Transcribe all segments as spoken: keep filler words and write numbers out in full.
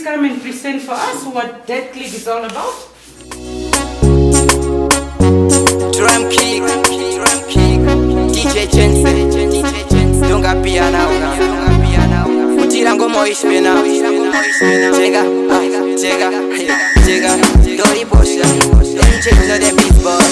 come and present for us what Dead Click is all about? Drum kick, drum kick, D J Jensen, D J Jensen. Donga piano, donga piano. Utira ngoma ishpena, chega, chega, chega. Dori posha, dori chega de beat boy.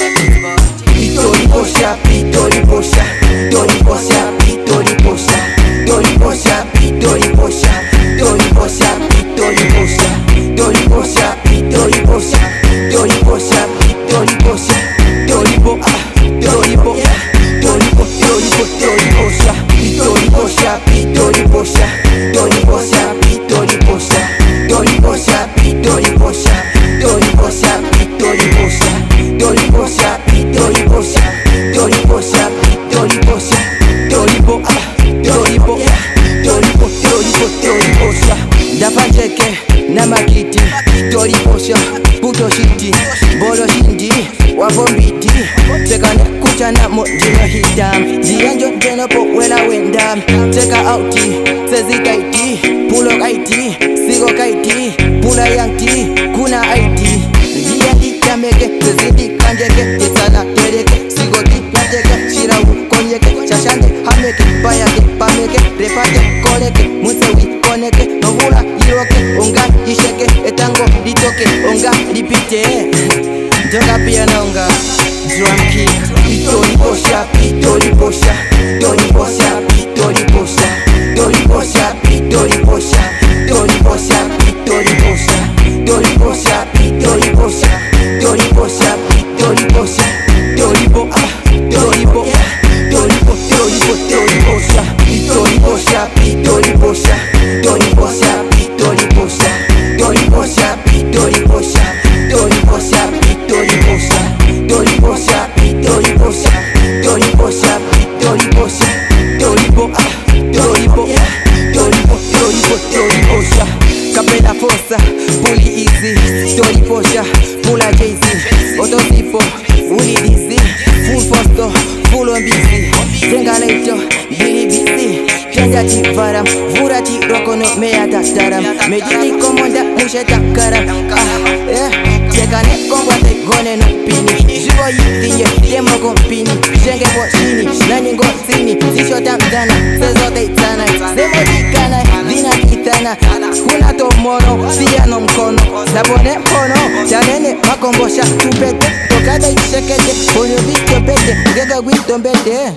Dori posha, dori posha, dori posha, dori posha, dori posha, dori posha, dori posha, dori posha, dori posha, dori posha, dori posha, dori posha. Doripo, Doripo, Doripo, Doripo, Doriposha, Doriposha, Doriposha, Doriposha, Doriposha, Doriposha, Doriposha, Doriposha, Doriposha, Doriposha, Doriposha, Doriposha, Doriposha, Doripo, Doripo, Doripo, Doripo, Doriposha. Dapancheke, namakiti, Doriposha, puto shiti, bolo shindi. Wabombiti, tekane kuchana mojino hitam. Jianjo jeno po wela wendam. Teka outi, sezi kaiti, pulo kaiti, sigo kaiti, pula yanti, kuna aiti. Jiandi kameke, sezidi kanjeke, yetsana tereke, sigo di yateke, shirawu konyeke, chashande hameke, bayake, pameke, repate koleke, musewi koneke, novula iroke, onga isheke, etango litoke, onga lipite. Donga pianonga, drum kick. Dori posha, dori posha, dori posha, dori posha, dori posha, dori posha, dori posha, dori posha, dori posha, dori posha, dori posha, dori posha, dori po, dori po, dori po, dori po, dori posha, dori posha, dori posha, dori posha, dori posha, dori posha, dori posha, dori posha. Dori posha, Dori posha, Dori posha, Dori posha, Dori posha, Dori po, Dori po, Dori po, Dori po, Dori posha. Capella fossa, puli easy, Dori posha, pula Jay-Z, otosifo, uli dizzy, full fosto, full on busy, zenga leito, bili busy, chanja chivaram, vura chi rokono mea tataram, medini komonda mushe takaram, ah, yeah. Tekane kongwate gone no pini Jibo yitinye, demo kompini Jenge po shini, nani ngo sini Sisho tamdana, sezo teitana Zemo dikana, dina kitana Kuna to mono, siya no mkono Sabone mkono, chanene makombosha Tupete, tokade ishekete Ponyo bito pete, gega gwito mbete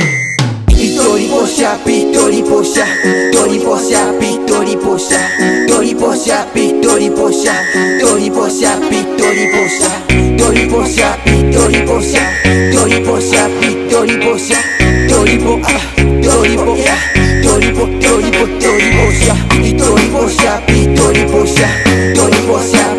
Dori posha, Dori posha, Dori posha, Dori posha, Dori posha, Dori posha, Dori posha, Dori posha, Dori posha, Dori posha, Dori posha, Dori posha, Dori po, Dori po, Dori po, Dori po, Dori posha, Dori posha, Dori posha, Dori posha.